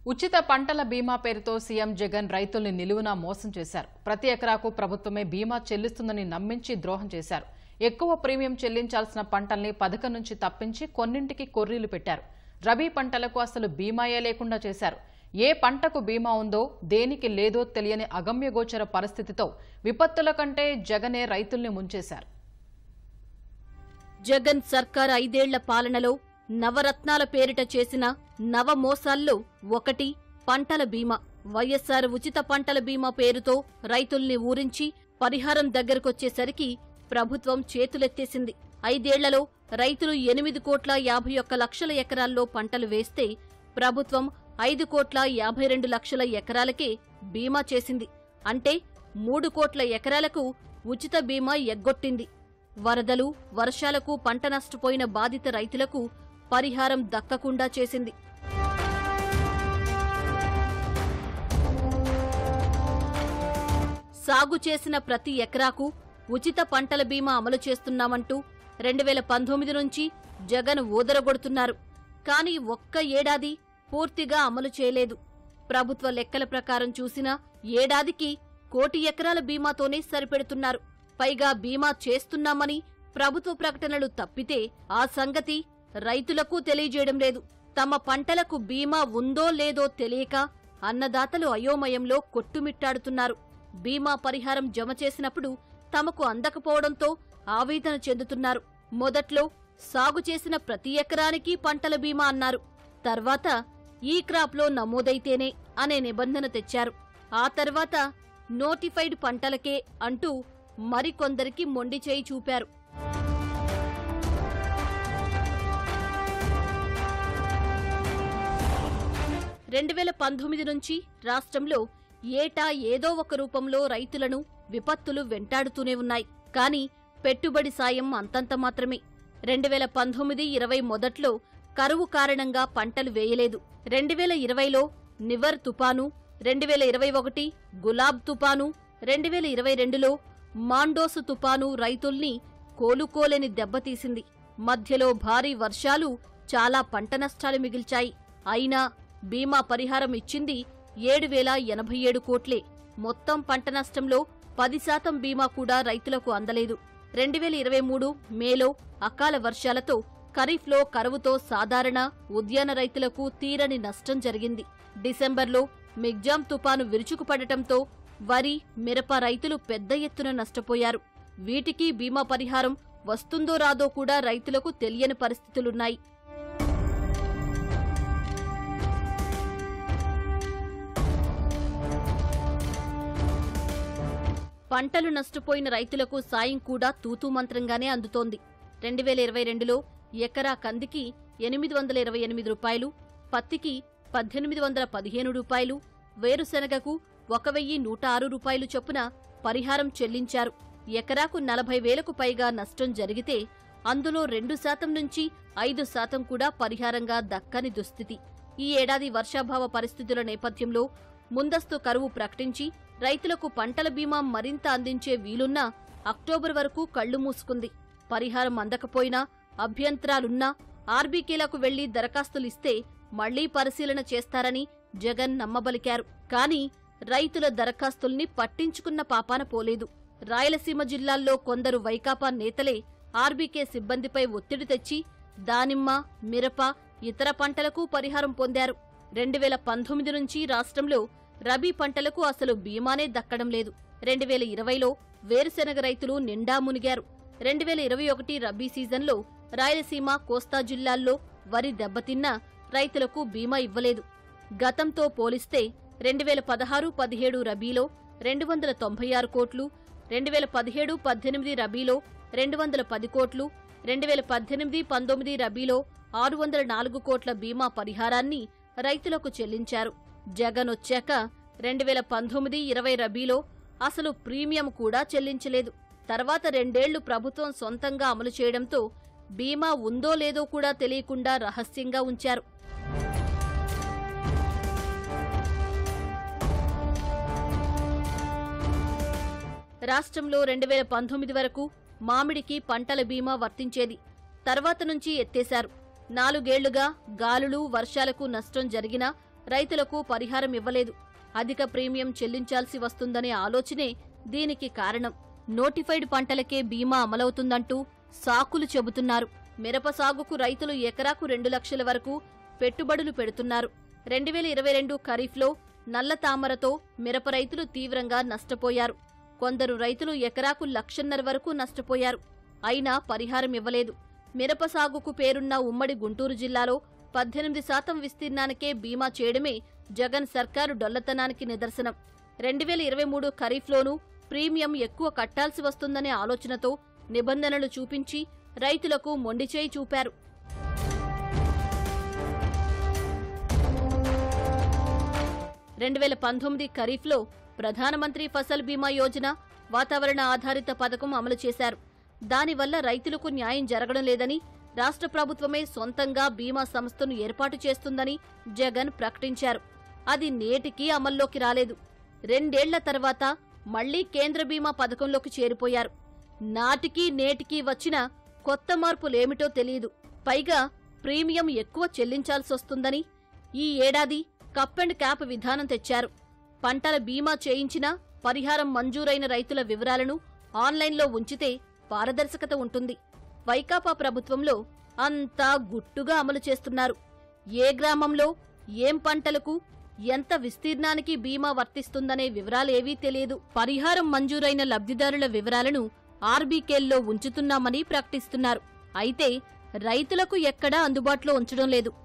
ఉచిత పంటల బీమా పేరుతో సీఎం జగన్ రైతుల్ని నిలువునా మోసం చేశారు. ప్రతి ఎకరాకు ప్రభుత్వమే బీమా చెల్లిస్తుందని నమ్మించి ద్రోహం చేశారు. ఎక్కువ ప్రీమియం చెల్లించాల్సిన పంటల్ని పథకం నుంచి తప్పించి కొన్నింటికి కొర్రీలు పెట్టారు. రబీ పంటలకు అసలు బీమాయే లేకుండా చేశారు. ఏ పంటకు బీమా ఉందో దేనికి లేదో తెలియని అగమ్యగోచర పరిస్థితితో విపత్తుల కంటే జగనే రైతుల్ని ముంచేశారు. జగన్ సర్కార్ 5 ఏళ్ల పాలనలో నవరత్నాల పేరిట చేసిన నవమోసాల్లో ఒకటి పంటల బీమా. వైఎస్సార్ ఉచిత పంటల బీమా పేరుతో రైతుల్ని ఊరించి పరిహారం దగ్గరకొచ్చేసరికి ప్రభుత్వం చేతులెత్తేసింది. 5 ఏళ్లలో రైతులు 8,51,00,000 ఎకరాల్లో పంటలు వేస్తే ప్రభుత్వం 5,52,00,000 ఎకరాలకే బీమా చేసింది. అంటే 3 కోట్ల ఎకరాలకు ఉచిత బీమా ఎగ్గొట్టింది. వరదలు, వర్షాలకు పంట నష్టపోయిన బాధిత రైతులకు పరిహారం దక్కకుండా చేసింది. సాగు చేసిన ప్రతి ఎకరాకు ఉచిత పంటల బీమా అమలు చేస్తున్నామంటూ 2019 నుంచి జగన్ ఊదరగొడుతున్నారు. కానీ ఒక్క ఏడాది పూర్తిగా అమలు చేయలేదు. ప్రభుత్వ లెక్కల ప్రకారం చూసినా ఏడాదికి 1 కోటి ఎకరాల బీమాతోనే సరిపెడుతున్నారు. పైగా బీమా చేస్తున్నామని ప్రభుత్వ ప్రకటనలు తప్పితే ఆ సంగతి రైతులకు తెలియజేయడం లేదు. తమ పంటలకు బీమా ఉందో లేదో తెలియక అన్నదాతలు అయోమయంలో కొట్టుమిట్టాడుతున్నారు. బీమా పరిహారం జమ చేసినప్పుడు తమకు అందకపోవడంతో ఆవేదన చెందుతున్నారు. మొదట్లో సాగు చేసిన ప్రతి ఎకరానికి పంటల బీమా అన్నారు. తర్వాత ఈ క్రాప్లో నమోదైతేనే అనే నిబంధన తెచ్చారు. ఆ తర్వాత నోటిఫైడ్ పంటలకే అంటూ మరికొందరికి మొండి చేయి చూపారు. నుంచి రాష్ట్రంలో ఏటా ఏదో ఒక రూపంలో రైతులను విపత్తులు వెంటాడుతూనే ఉన్నాయి. కానీ పెట్టుబడి సాయం అంతంత మాత్రమే. 2019-20 మొదట్లో కరువు కారణంగా పంటలు వేయలేదు. 2020లో నివర్ తుపాను, 2021 గులాబ్ తుపాను, 2022లో మాండోసు తుపాను రైతుల్ని కోలుకోలేని దెబ్బతీసింది. మధ్యలో భారీ వర్షాలు చాలా పంట నష్టాలు మిగిల్చాయి. అయినా బీమా పరిహారం ఇచ్చింది 7,087 కోట్లే. మొత్తం పంట నష్టంలో 10% బీమా కూడా రైతులకు అందలేదు. 2023 మేలో అకాల వర్షాలతో ఖరీఫ్లో కరువుతో సాధారణ, ఉద్యాన రైతులకు తీరని నష్టం జరిగింది. డిసెంబర్లో మిగ్జాం తుపాను విరుచుకుపడటంతో వరి, మిరప రైతులు పెద్ద ఎత్తున నష్టపోయారు. వీటికి బీమా పరిహారం వస్తుందో రాదో కూడా రైతులకు తెలియని పరిస్థితులున్నాయి. పంటలు నష్టపోయిన రైతులకు సాయం కూడా తూతూ మంత్రంగానే అందుతోంది. 2022లో ఎకరా కందికి 828 రూపాయలు, పత్తికి 1,815 రూపాయలు, వేరుశెనగకు 1,106 రూపాయలు చొప్పున పరిహారం చెల్లించారు. ఎకరాకు 40,000కు పైగా నష్టం జరిగితే అందులో 2% నుంచి 5% కూడా పరిహారంగా దక్కని దుస్థితి. ఈ ఏడాది వర్షాభావ పరిస్థితుల నేపథ్యంలో ముందస్తు కరువు ప్రకటించి రైతులకు పంటల బీమా మరింత అందించే వీలున్నా అక్టోబర్ వరకు కళ్లు మూసుకుంది. పరిహారం అందకపోయినా, అభ్యంతరాలున్నా ఆర్బీకేలకు వెళ్లి దరఖాస్తులిస్తే మళ్లీ పరిశీలన చేస్తారని జగన్ నమ్మబలికారు. కానీ రైతుల దరఖాస్తుల్ని పట్టించుకున్న పాపాన పోలేదు. రాయలసీమ జిల్లాల్లో కొందరు వైకాపా నేతలే ఆర్బీకే సిబ్బందిపై ఒత్తిడి తెచ్చి దానిమ్మ, మిరప, ఇతర పంటలకు పరిహారం పొందారు. 2019 నుంచి రాష్ట్రంలో రబీ పంటలకు అసలు బీమానే దక్కడం లేదు. 2020లో వేరుశెనగ రైతులు నిండా మునిగారు. 2021 రబీ సీజన్లో రాయలసీమ, కోస్తా జిల్లాల్లో వరి దెబ్బతిన్నా రైతులకు బీమా ఇవ్వలేదు. గతంతో పోలిస్తే 2016-17 రబీలో 296 కోట్లు, 2017-18 రబీలో 210 కోట్లు, 2018-19 రబీలో 604 కోట్ల బీమా పరిహారాన్ని రైతులకు చెల్లించారు. జగన్ వచ్చాక 2019-20 రబీలో అసలు ప్రీమియం కూడా చెల్లించలేదు. తర్వాత 2 ఏళ్లు ప్రభుత్వం సొంతంగా అమలు చేయడంతో బీమా ఉందో లేదో కూడా తెలియకుండా రహస్యంగా ఉంచారు. రాష్ట్రంలో 2019 వరకు మామిడికి పంటల బీమా వర్తించేది. తర్వాత నుంచి ఎత్తేశారు. 4 ఏళ్లుగా గాలులు, వర్షాలకు నష్టం జరిగినా రైతులకు పరిహారం ఇవ్వలేదు. అధిక ప్రీమియం చెల్లించాల్సి వస్తుందనే ఆలోచనే దీనికి కారణం. నోటిఫైడ్ పంటలకే బీమా అమలవుతుందంటూ సాకులు చెబుతున్నారు. మిరప సాగుకు రైతులు ఎకరాకు 2 లక్షల వరకు పెట్టుబడులు పెడుతున్నారు. 2022 ఖరీఫ్లో నల్ల తామరతో మిరప రైతులు తీవ్రంగా నష్టపోయారు. కొందరు రైతులు ఎకరాకు 1.5 లక్షల వరకు నష్టపోయారు. అయినా పరిహారం ఇవ్వలేదు. మిరప సాగుకు పేరున్న ఉమ్మడి గుంటూరు జిల్లాలో 18% విస్తీర్ణానికే బీమా చేయడమే జగన్ సర్కారు డొల్లతనానికి నిదర్శనం. 2023 ఖరీఫ్లోనూ ప్రీమియం ఎక్కువ కట్టాల్సి వస్తుందనే ఆలోచనతో నిబంధనలు చూపించి రైతులకు మొండిచేయి చూపారు. రెండు 2019 ఖరీఫ్లో ప్రధానమంత్రి ఫసల్ బీమా యోజన వాతావరణ ఆధారిత పథకం అమలు చేశారు. దానివల్ల రైతులకు న్యాయం జరగడం లేదని, రాష్ట్ర ప్రభుత్వమే సొంతంగా బీమా సంస్థను ఏర్పాటు చేస్తుందని జగన్ ప్రకటించారు. అది నేటికీ అమల్లోకి రాలేదు. 2 ఏళ్ల తర్వాత మళ్లీ కేంద్ర బీమా పథకంలోకి చేరిపోయారు. నాటికి నేటికి వచ్చిన కొత్త మార్పులేమిటో తెలియదు. పైగా ప్రీమియం ఎక్కువ చెల్లించాల్సొస్తుందని ఈ ఏడాది కప్ అండ్ క్యాప్ విధానం తెచ్చారు. పంటల బీమా చేయించినా పరిహారం మంజూరైన రైతుల వివరాలను ఆన్లైన్లో ఉంచితే పారదర్శకత ఉంటుంది. వైకాపా ప్రభుత్వంలో అంతా గుట్టుగా అమలు చేస్తున్నారు. ఏ గ్రామంలో ఏం పంటలకు ఎంత విస్తీర్ణానికి బీమా వర్తిస్తుందనే వివరాలేవీ తెలియదు. పరిహారం మంజూరైన లబ్ధిదారుల వివరాలను ఆర్బీకేల్లో ఉంచుతున్నామని ప్రకటిస్తున్నారు. అయితే రైతులకు ఎక్కడా అందుబాటులో ఉంచడం లేదు.